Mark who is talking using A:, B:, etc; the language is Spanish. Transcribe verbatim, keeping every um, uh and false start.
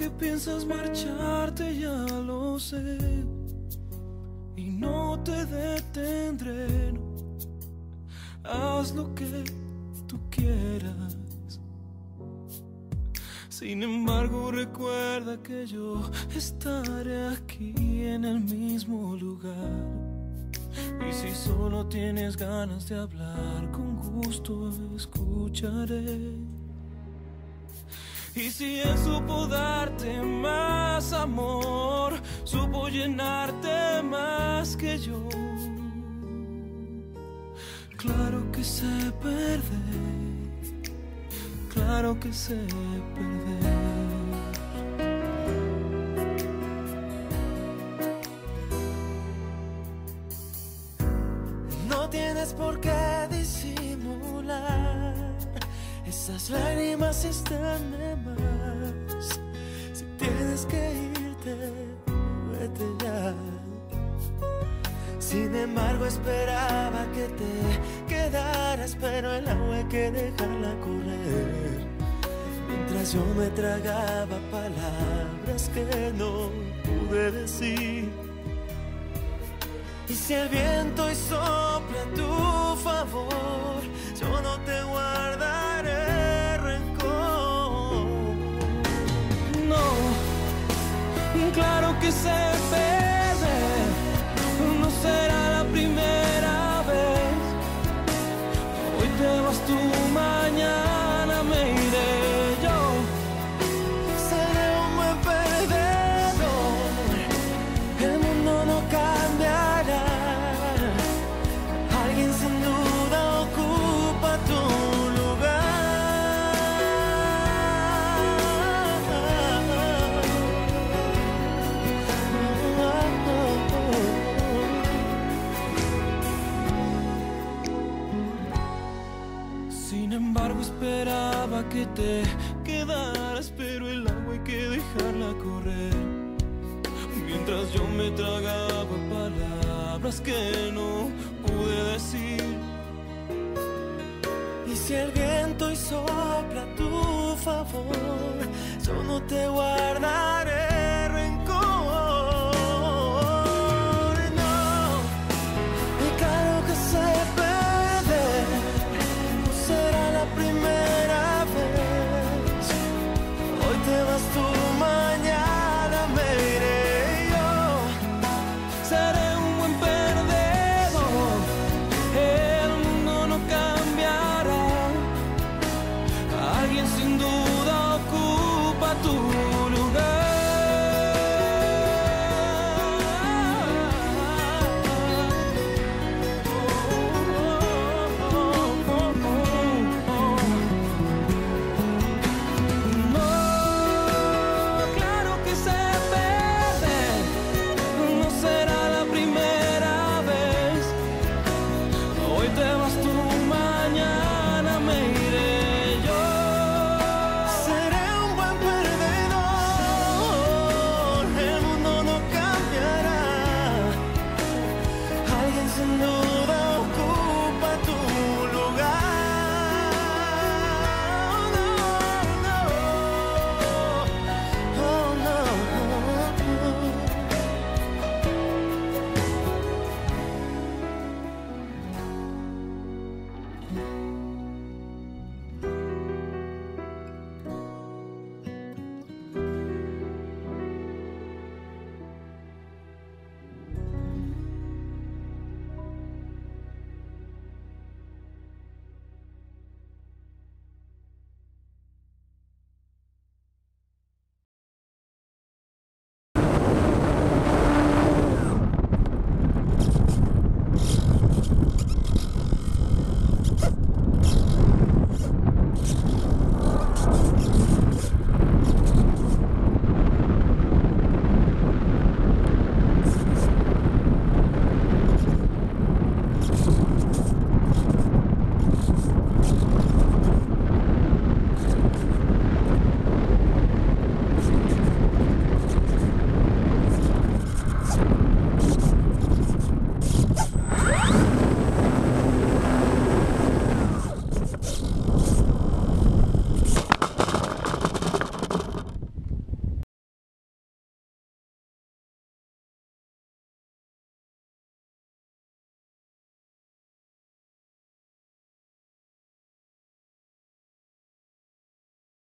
A: que piensas marcharte, ya lo sé, y no te detendré, no. Haz lo que tú quieras. Sin embargo, recuerda que yo estaré aquí en el mismo lugar. Y si solo tienes ganas de hablar, con gusto escucharé. Y si Él supo darte más amor, supo llenarte más que yo, claro que sé perder, claro que sé perder. No tienes por qué disimular, esas lágrimas están de más. Si tienes que irte, vete ya. Sin embargo, esperaba que te quedaras, pero el agua hay que dejarla correr. Mientras yo me tragaba palabras que no pude decir. Y si el viento hoy sopla a tu favor, yo no te guardaré rencor. No, claro que sé perder, no será la primera vez. Hoy te vas tú, mañana me iré yo. Seré un buen perdedor, el mundo no cambiará. Alguien sin duda ocupa tu lugar. Sin embargo, esperaba que te quedaras, pero el agua hay que dejarla correr. Mientras yo me tragaba palabras que no pude decir. Y si el viento hoy sopla a tu favor, yo no te guardaré rencor. No, y claro que sé perder, no será la primera vez. Hoy te vas tú, mañana me iré yo. Seré un buen perdedor, el mundo no cambiará. Alguien sin duda ocupa tu lugar. No, claro que sé perder, no será la primera vez. Hoy te vas tú,